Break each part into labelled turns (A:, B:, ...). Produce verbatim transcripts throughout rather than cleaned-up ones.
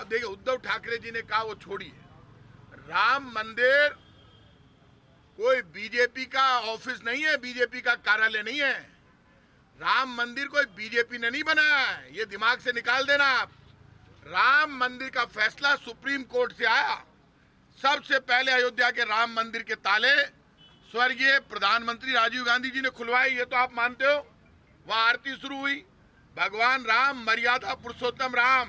A: अब देखिए, उद्धव ठाकरे जी ने कहा वो छोड़िए, राम मंदिर कोई बीजेपी का ऑफिस नहीं है, बीजेपी का कार्यालय नहीं है। राम मंदिर कोई बीजेपी ने नहीं बनाया है, ये दिमाग से निकाल देना आप। राम मंदिर का फैसला सुप्रीम कोर्ट से आया। सबसे पहले अयोध्या के राम मंदिर के ताले स्वर्गीय प्रधानमंत्री राजीव गांधी जी ने खुलवाए, ये तो आप मानते हो। वहां आरती शुरू हुई। भगवान राम मर्यादा पुरुषोत्तम राम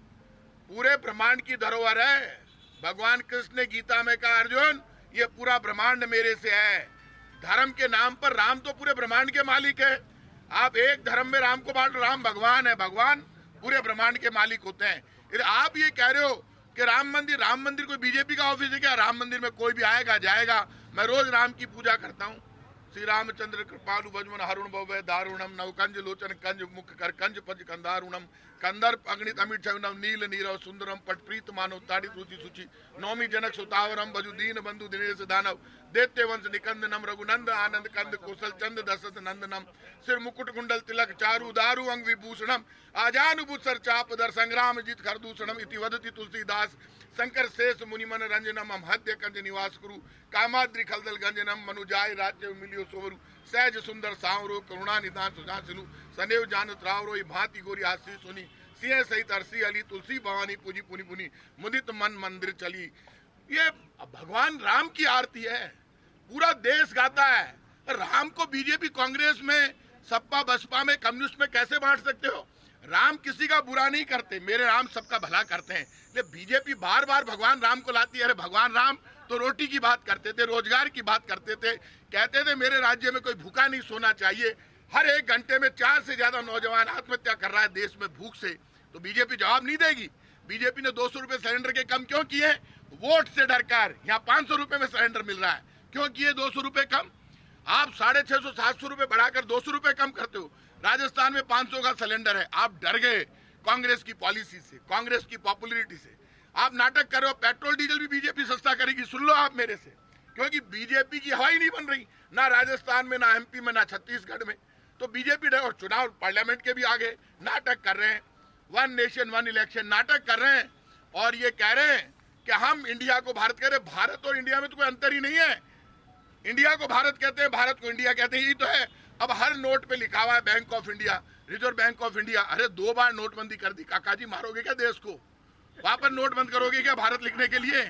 A: पूरे ब्रह्मांड की धरोहर है। भगवान कृष्ण ने गीता में कहा, अर्जुन ये पूरा ब्रह्मांड मेरे से है। धर्म के नाम पर राम तो पूरे ब्रह्मांड के मालिक है। आप एक धर्म में राम को बांट, राम भगवान है, भगवान पूरे ब्रह्मांड के मालिक होते हैं। इधर आप ये कह रहे हो कि राम मंदिर राम मंदिर कोई बीजेपी का ऑफिस है क्या? राम मंदिर में कोई भी आएगा जाएगा। मैं रोज राम की पूजा करता हूँ। श्री रामचंद्र कृपालु भजमन हरुण भव्य दारुणम नवकंज लोचन कंज मुख कर कंज पंज कंदारुणम कंदर अग्नित अमित छविनम नील नीरव सुंदरम पटप्रीत मानव ताड़ित रुचि सुचि नौमी जनक सुतावरम बजु दीन बंधु दिनेश दानव देते वंश निकंदनम रघुनंद आनंद कंद कौशल चंद दशरथ नंदनम सिर मुकुट कुंडल तिलक चारु दारु अंग विभूषणम आजानुभूसर चापदर संग्राम जीत खरदूषणम इति वदति तुलसीदास शंकर शेष मुनिमन रंजनम हम हद्य कंज निवास कुरु कामाद्रि खलदल गंजनम मनुजाय राज्य मिलियो सोवरु सहज सुंदर सांवरो करुणा निदान सुजासिलु सनेव जान त्रावरो भांति गोरी हास्य सुनी सिंह सहित अरसी अली तुलसी भवानी पूजी पुनि पुनि मुदित मन मंदिर चली। ये भगवान राम की आरती है, पूरा देश गाता है। राम को बीजेपी कांग्रेस में सपा बसपा में कम्युनिस्ट में कैसे बांट सकते हो? राम किसी का बुरा नहीं करते, मेरे राम सबका भला करते हैं। लेकिन बीजेपी बार बार भगवान राम को लाती है। अरे भगवान राम तो रोटी की बात करते थे, रोजगार की बात करते थे, कहते थे मेरे राज्य में कोई भूखा नहीं सोना चाहिए। हर एक घंटे में चार से ज्यादा नौजवान आत्महत्या कर रहा है देश में भूख से। तो बीजेपी जवाब नहीं देगी। बीजेपी ने दो सौ रुपए सिलेंडर के कम क्यों किए? वोट से डरकर। यहाँ पांच सौ रुपए में सिलेंडर मिल रहा है, क्यों किए दो सौ रुपए कम? आप साढ़े छह सौ सात सौ रुपए बढ़ाकर दो सौ रुपए कम करते हो। राजस्थान में पांच सौ का सिलेंडर है, आप डर गए कांग्रेस की पॉलिसी से, कांग्रेस की पॉपुलरिटी से। आप नाटक कर रहे हो पेट्रोल डीजल भी बीजेपी सस्ता करेगी। सुन लो आप मेरे से, क्योंकि बीजेपी की हवा ही नहीं बन रही, ना राजस्थान में, ना एमपी में, ना छत्तीसगढ़ में। तो बीजेपी और चुनाव पार्लियामेंट के भी आगे नाटक कर रहे हैं, वन नेशन वन इलेक्शन नाटक कर रहे हैं, और ये कह रहे हैं कि हम इंडिया को भारत कह रहे हैं। भारत और इंडिया में तो कोई अंतर ही नहीं है। इंडिया को भारत कहते हैं, भारत को इंडिया कहते हैं, यही तो है। अब हर नोट पे लिखा हुआ है bank of India, reserve bank of India. अरे दो बार नोटबंदी कर दी, काका जी मारोगे क्या देश को? वापस नोट बंद करोगे क्या भारत लिखने के लिए?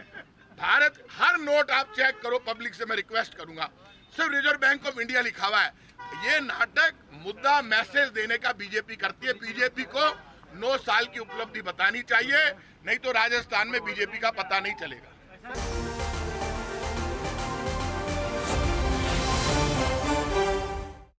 A: भारत हर नोट आप चेक करो, पब्लिक से मैं रिक्वेस्ट करूंगा, सिर्फ रिजर्व बैंक ऑफ इंडिया लिखा हुआ है। ये नाटक मुद्दा मैसेज देने का बीजेपी करती है। बीजेपी को नौ साल की उपलब्धि बतानी चाहिए, नहीं तो राजस्थान में बीजेपी का पता नहीं चलेगा।